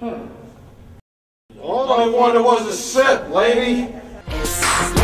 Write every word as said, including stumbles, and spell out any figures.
The only one that was a sip, lady.